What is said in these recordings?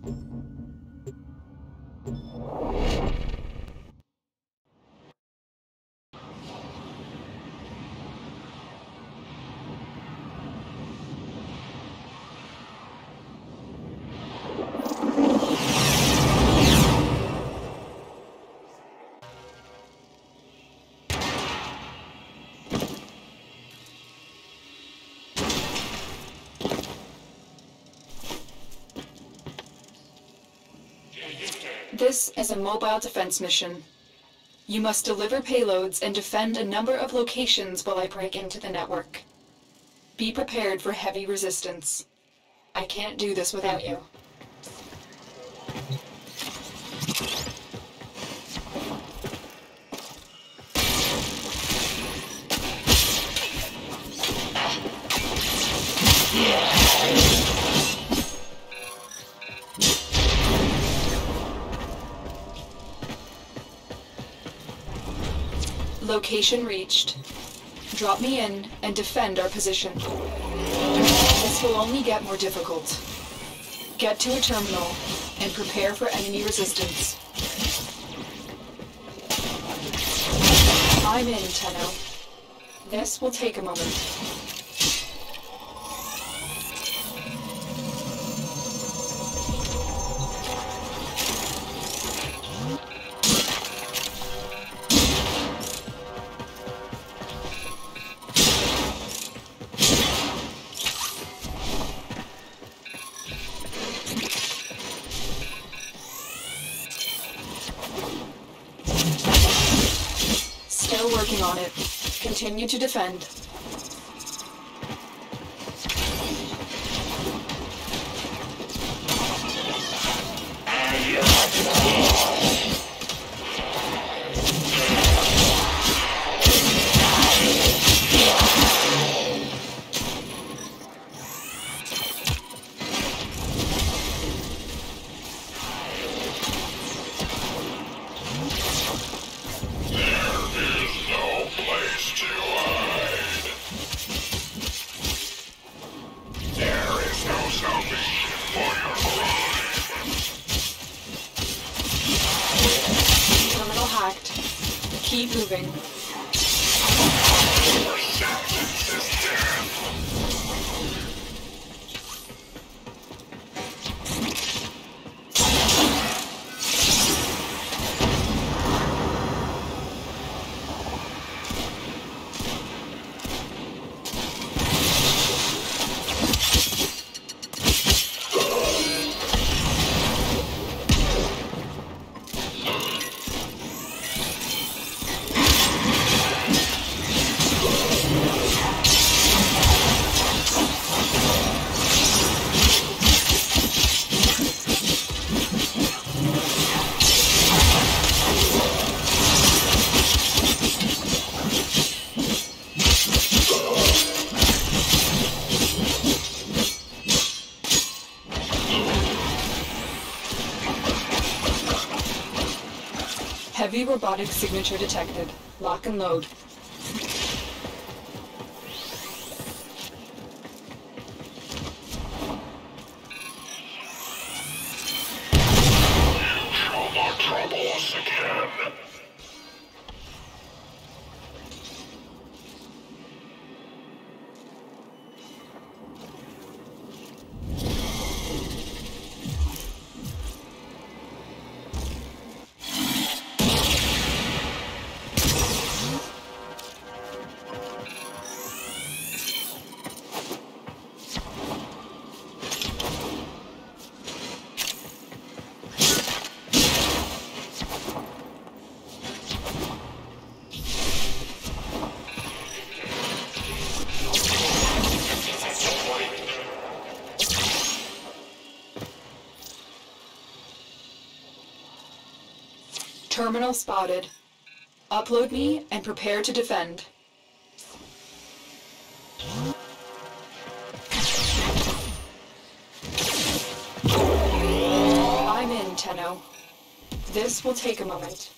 This is a mobile defense mission. You must deliver payloads and defend a number of locations while I break into the network. Be prepared for heavy resistance. I can't do this without you. Location reached. Drop me in and defend our position. This will only get more difficult. Get to a terminal and prepare for enemy resistance. I'm in, Tenno. This will take a moment. Still working on it. Continue to defend. Keep moving. Heavy robotic signature detected. Lock and load. You shall not trouble us again. Terminal spotted. Upload me and prepare to defend. I'm in, Tenno. This will take a moment.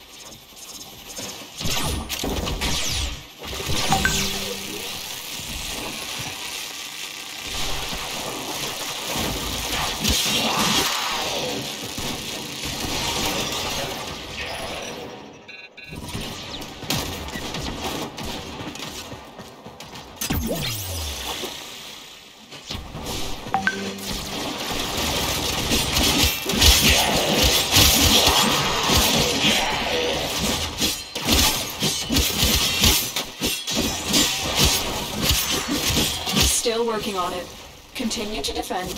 working on it. Continue to defend.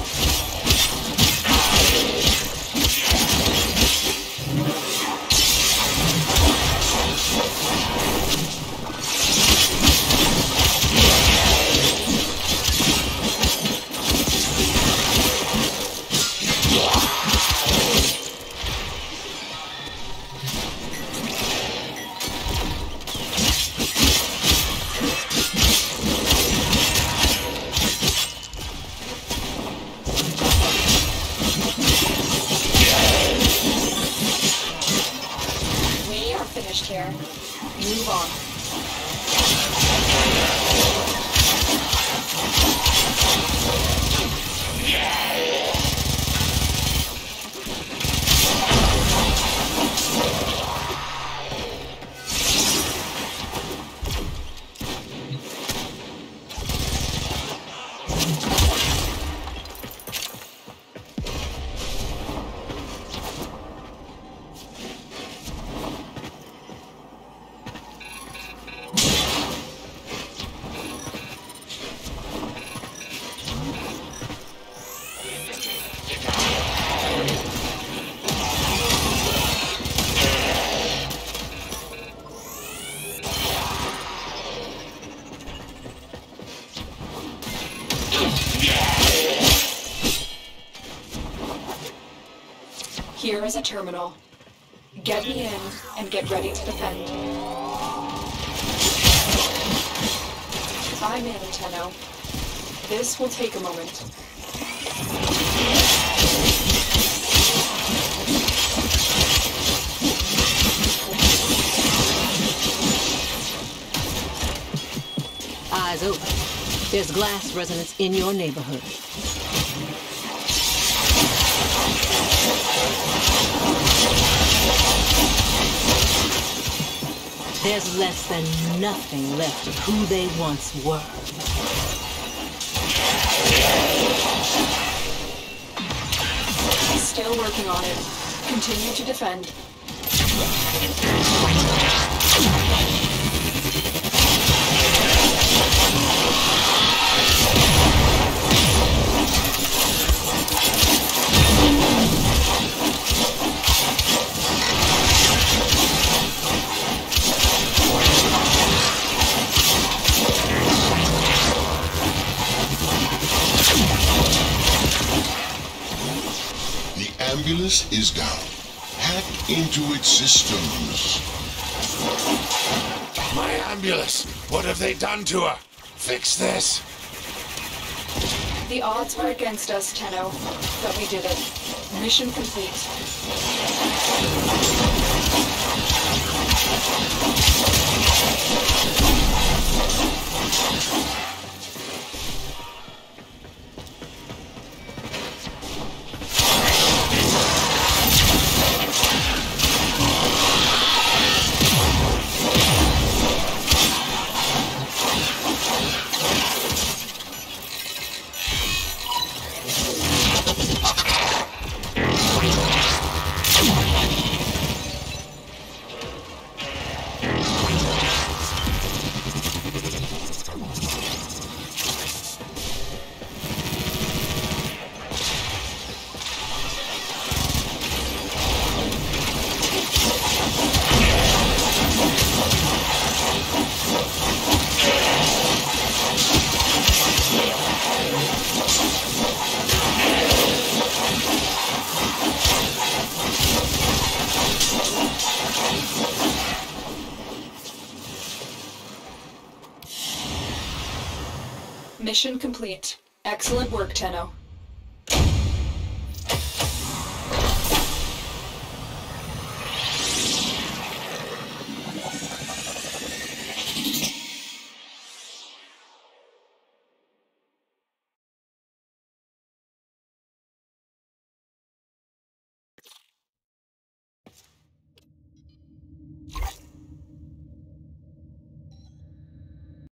Finished here. Move on. Here is a terminal. Get me in and get ready to defend. I'm in, Tenno. This will take a moment. Eyes open. There's glass resonance in your neighborhood. There's less than nothing left of who they once were. Still working on it. Continue to defend. Ambulance is down. Hack into its systems. My ambulance! What have they done to her? Fix this! The odds were against us, Tenno, but we did it. Mission complete. Mission complete. Excellent work, Tenno.